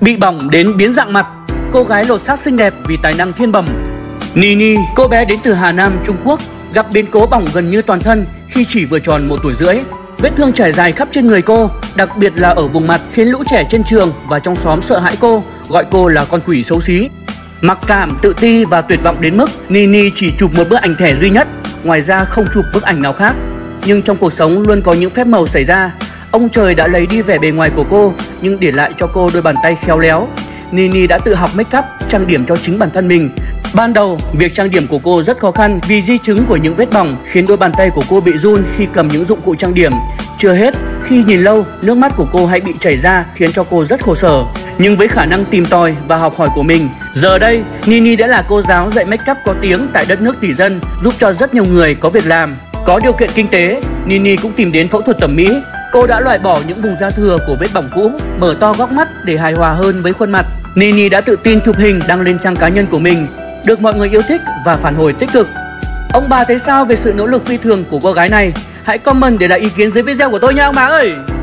Bị bỏng đến biến dạng mặt, cô gái lột xác xinh đẹp vì tài năng thiên bẩm. Nini, cô bé đến từ Hà Nam, Trung Quốc, gặp biến cố bỏng gần như toàn thân khi chỉ vừa tròn 1 tuổi rưỡi. Vết thương trải dài khắp trên người cô, đặc biệt là ở vùng mặt, khiến lũ trẻ trên trường và trong xóm sợ hãi cô, gọi cô là con quỷ xấu xí. Mặc cảm, tự ti và tuyệt vọng đến mức Nini chỉ chụp một bức ảnh thẻ duy nhất, ngoài ra không chụp bức ảnh nào khác. Nhưng trong cuộc sống luôn có những phép màu xảy ra. Ông trời đã lấy đi vẻ bề ngoài của cô nhưng để lại cho cô đôi bàn tay khéo léo. Nini đã tự học make up, trang điểm cho chính bản thân mình. Ban đầu, việc trang điểm của cô rất khó khăn vì di chứng của những vết bỏng khiến đôi bàn tay của cô bị run khi cầm những dụng cụ trang điểm. Chưa hết, khi nhìn lâu, nước mắt của cô hay bị chảy ra khiến cho cô rất khổ sở. Nhưng với khả năng tìm tòi và học hỏi của mình, giờ đây, Nini đã là cô giáo dạy make up có tiếng tại đất nước tỷ dân, giúp cho rất nhiều người có việc làm. Có điều kiện kinh tế, Nini cũng tìm đến phẫu thuật thẩm mỹ. Cô đã loại bỏ những vùng da thừa của vết bỏng cũ, mở to góc mắt để hài hòa hơn với khuôn mặt. Nini đã tự tin chụp hình đăng lên trang cá nhân của mình, được mọi người yêu thích và phản hồi tích cực. Ông bà thấy sao về sự nỗ lực phi thường của cô gái này? Hãy comment để lại ý kiến dưới video của tôi nha ông bà ơi!